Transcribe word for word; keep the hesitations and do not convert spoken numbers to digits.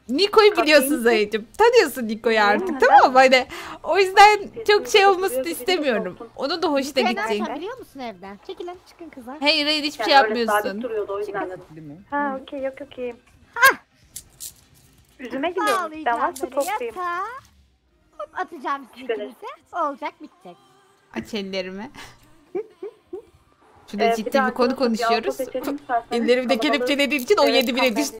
Niko'yu biliyorsun Zayıcım. Tanıyorsun Niko'yu artık, tamam mı? Hani o yüzden çok şey olmasını istemiyorum. Onun da hoşuna Sen gidecek. nereden biliyor musun evden? Çekilin çıkın kızlar. Hayır hayır hiçbir şey Yani öyle sabit yapmıyorsun. duruyordu o yüzden dedim. Değil mi? Ha okey yok yok iyiyim. Hah. Üzüme gidiyorum. Ben Bağlayacağım varsa böyle toplayayım. yatağa. Hop atacağım sizi Şöyle. ikinize. Olacak bitecek. Aç ellerimi. Şurada Ee, bir ciddi de bir konu arkadaşlar bir konuşuyoruz. alta seçelim isterseniz. Ellerimde Kalabalık. kelepçelediği için o Evet, yedi bile kahve. düştü.